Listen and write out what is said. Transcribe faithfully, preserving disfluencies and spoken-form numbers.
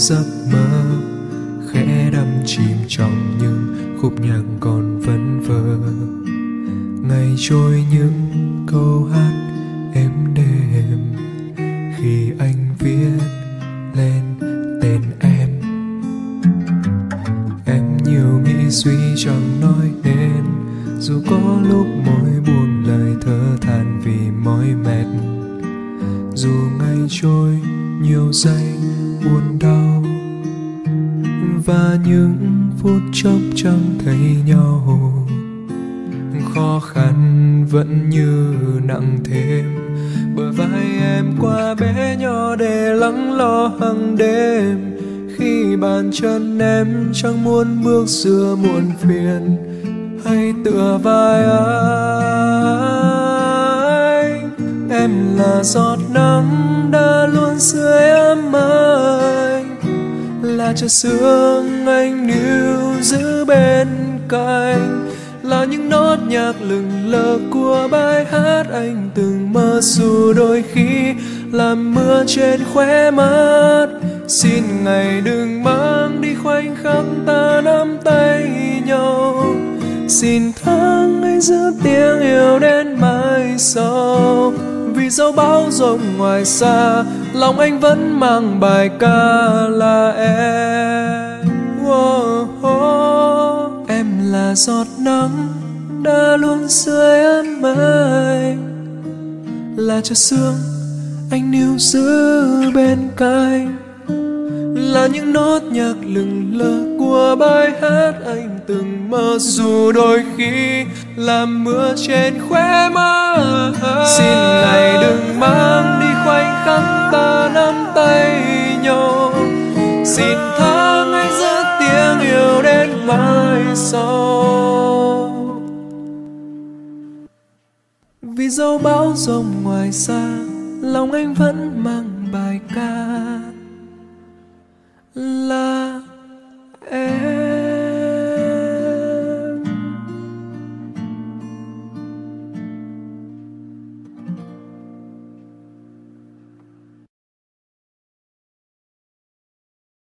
giấc mơ khẽ đắm chìm trong những khúc nhạc còn vẩn vơ. Ngày trôi những câu hát êm đềm khi anh viết lên tên em. Em nhiều nghĩ suy chẳng nói nên, dù có lúc môi buồn lời thở than vì mỏi mệt. Dù ngày trôi nhiều giây buồn đau và những phút chốc chẳng thấy nhau, khó khăn vẫn như nặng thêm. Bờ vai em quá bé nhỏ để lắng lo hàng đêm, khi bàn chân em chẳng muốn bước xưa muộn phiền. Hãy tựa vai anh, em là giọt nắng đã luôn sưởi ấm anh, là trời sương anh níu giữ bên cạnh, là những nốt nhạc lừng lờ của bài hát anh từng mơ. Dù đôi khi làm mưa trên khóe mắt, xin ngày đừng mang đi khoảnh khắc ta nắm tay nhau. Xin tháng hãy giữ tiếng yêu đến mãi sau, vì dẫu bão rông ngoài xa, lòng anh vẫn mang bài ca là em. Oh, oh. Em là giọt nắng đã luôn sưởi ấm anh, là trời sương anh níu giữ bên cạnh, là những nốt nhạc lừng lờ của bài hát anh từng mơ. Dù đôi khi làm mưa trên khóe mắt, xin ngày đừng mang đi khoảnh khắc ta nắm tay nhau. Xin tháng hãy giữ tiếng yêu đến mãi sau, vì dẫu bão rông ngoài xa, lòng anh vẫn mang bài ca là em.